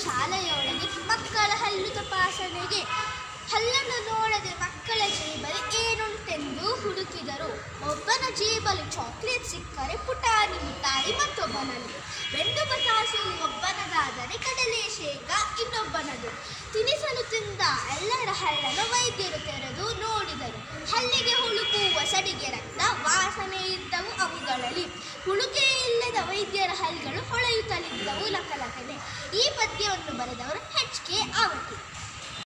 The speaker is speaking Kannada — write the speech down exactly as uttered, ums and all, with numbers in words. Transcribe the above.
ಶಾಲೆಯೊಳಗೆ ಮಕ್ಕಳ ಹಲ್ಲು ತಪಾಸಣೆಗೆ. ಹಲ್ಲನ್ನು ನೋಡದೆ ಮಕ್ಕಳ ಜೇಬಲ್ಲಿ ಏನುಂಟೆಂದು ಹುಡುಕಿದರು. ಒಬ್ಬನ ಜೇಬಲ್ಲಿ ಚಾಕ್ಲೇಟ್ ಸಿಕ್ಕರೆ ಪುಟಾಣಿ ಮಿಠಾಯಿ ಮತ್ತೊಬ್ಬನಲ್ಲಿ, ಬೆಂಡು ಬಟಾಸು ಒಬ್ಬನದಾದರೆ ಕಡಲೆ ಶೇಖ ಇನ್ನೊಬ್ಬನದು. ತಿನಿಸಲು ತಿಂದ ಎಲ್ಲರ ಹಲ್ಲನ್ನು ವೈದ್ಯರು ತೆರೆದು ನೋಡಿದರು. ಹಲ್ಲಿಗೆ ಹುಳುಕುವ ಸಡಿಗೆ ರಕ್ತ ವಾಸನೆ ಇದ್ದವು ಅವುಗಳಲ್ಲಿ. ಹುಳುಕೆ ಇಲ್ಲದ ವೈದ್ಯರ ಹಲ್ಲುಗಳು ಹೊಳೆಯುತ್ತಲಿದ್ದವು ಲಕಲಕನೆ. ಈ ಪದ್ಯವನ್ನು ಬರೆದವರು ಎಚ್ ಕೆ ಆವತಿ.